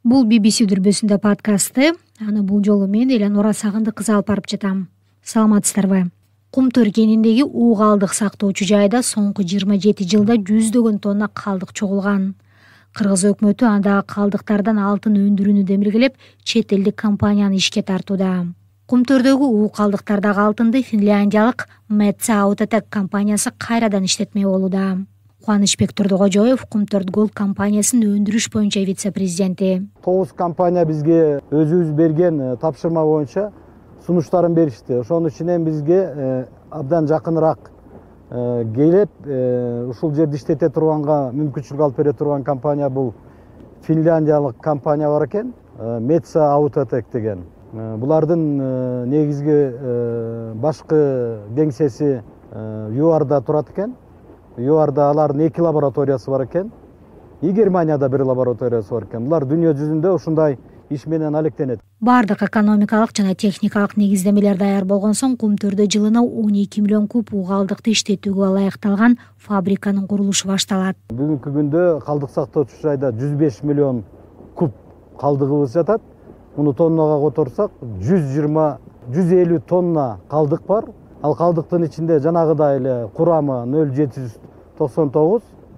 Бул BBC дүрбөсүндө подкасты. Аны бул жолу мен Эленора Сагындык кызы алып барып жатам. Саламатсыздарбы? Кумтөр кениндеги уу калдык сактоочу жайда соңку 27 жылда жүздөгөн тонна калдык чогулган. Кыргыз өкмөтү андагы калдыктардан алтын өндүрүүнү демилгелеп, чет элдик компанияны ишке тартууда. Кумтөрдөгү уу калдыктардагы алтынды финляндиялык Metsä Outotec компаниясы кайрадан иштетмей болууда. Кубанычбек Турдукожоев Кумтөр Gold компаниясынын өндүрүш боюнча вице-президенти. 9 компания бизге өзүбүз берген тапшырма боюнча сунуштарын беришти. Ошонун ичинен бизге абдан жакыныраак келип, ушул жерде иштете турганга мүмкүнчүлүк алып бере турган компания бул финляндиялык компания бар экен, Metsä Outotec деген. Булардын негизги башкы кеңсеси ЮАРда турат экен. ЮАРда алардын 2 лабораториясы бар экен. И Германияда 1 лабораториясы бар экен. Булар дүйнө жүзүндө ушундай иш менен алектенет. Бардык экономикалык жана техникалык негиздемелер даяр болгон соң Кумтөрдө жылына 12 миллион куб уу калдыкты иштетүүгө ылайыкталган фабриканын курулушу башталат. Бүгүнкү күндө калдык сактоочу жайда 105 миллион куб калдыгыбыз жатат. Муну тоннага которсак 150 тонна калдык бар. Ал калдыктын ичинде жанагыдай эле курамы 0,799,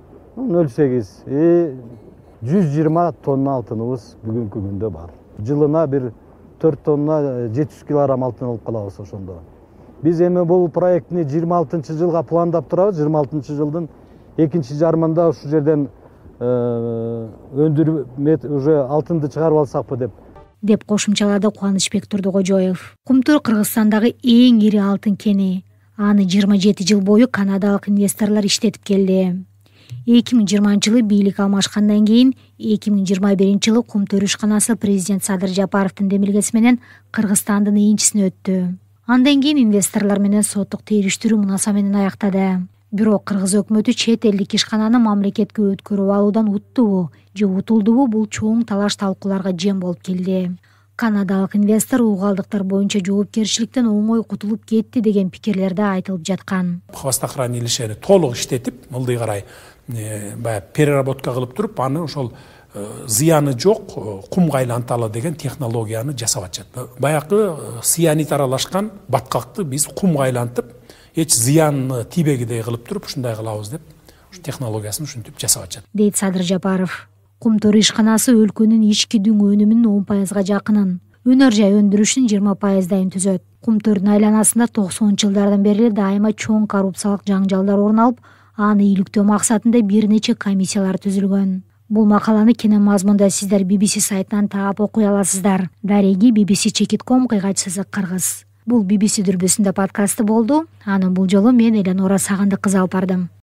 0,8 120 тонна алтыныбыз бүгүнкү күндө бар. Жылына бир 4 тонна 700 килограмм алтын алып калабыз ошондо. Биз эми бул проектни 26-жылга пландап турабыз. 26-жылдын экинчи жарымында ушул жерден өндүрүп уже алтынды чыгарып алсакпы деп кошумчалады Кубанычбек Турдукожоев. Кумтөр Кыргызстандагы эң ири алтын кени. Аны 27 жыл бою канадалык инвесторлор иштетип келди. 2020-жылы бийлик алмашкандан кийин 2021-жылы Кумтөр ишканасы президент Садыр Жапаровдун демилгеси менен Кыргызстандын энчисине өттү. Андан кийин инвесторлор менен соттук териштирүү мунаса менен аяктады. Бирок Кыргыз өкмөтү чет элдик ишкананы мамлекетке өткөрүп алуудан уттубу же утулдубу бул чоң талаш талкууларга жем болуп келди. Канадалык инвестор уу калдыктар боюнча жоопкерчиликтен оңой кутулуп кетти деген пикирлер да айтылып жаткан. Хвостохранилищени толук иштетип, мылдый карай баягы переработка кылып туруп, аны ошол зыяны жок кумга айланталы деген технологияны жасап атышат. Баягы цианид аралашкан баткакты биз кумга айлантып, эч зыяны тийбегидей кылып туруп, ушундай кылабыз деп, ушу технологиясын ушинтип жасап атышат. Дейт Садыр Жапаров. Кумтөр ишканасы өлкөнүн ички дүң өнүмүнүн 10%га жакынын, өнөр жай өндүрүшүнүн 20%дайын түзөт. Кумтөрдүн айланасында 90-жылдардан бери дайыма чоң коррупциялык жаңжалдар орун алып, аны иликтөө максатында бир нече комиссиялар түзүлгөн. Бул макаланы кенен мазмунда сиздер BBC сайтынан таап окуй аласыздар. Дареги bbc.com кыйгач Кыргыз. Бул BBC дүрбөсүндө подкасты болду. Аны бул жолу мен Эленора Сагындык кызы алып бардым.